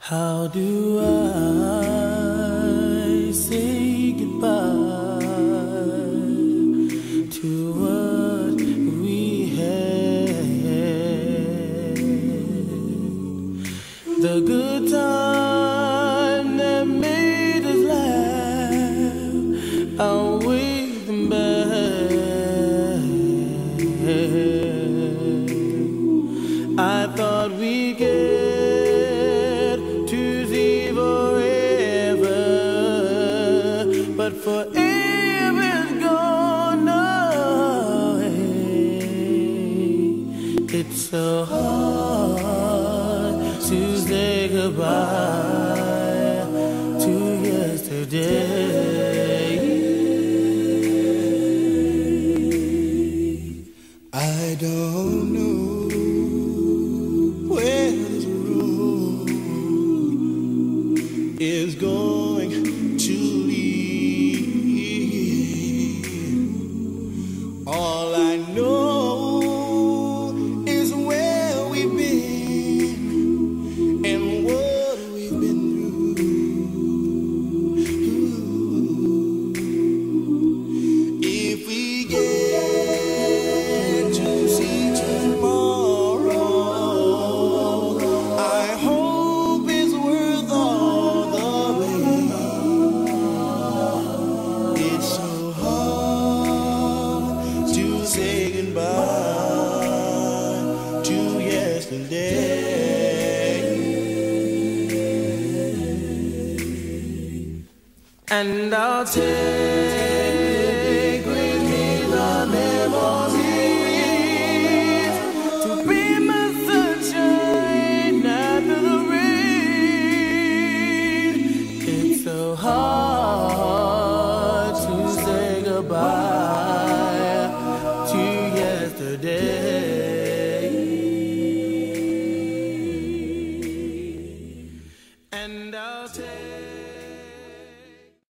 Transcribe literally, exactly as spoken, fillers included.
How do I say goodbye to what we had? The good time that made us laugh, outweigh them bad. I thought we'd get but forever's gone away. It's so hard to say goodbye to yesterday. I don't know where this road is going to lead. All I know is where we've been and what we've been through. If we get to see tomorrow, I hope it's worth all the pain. It's so hard to say goodbye to yesterday. And I'll take with me the memories to be my sunshine after the rain. It's so hard to say goodbye to yesterday.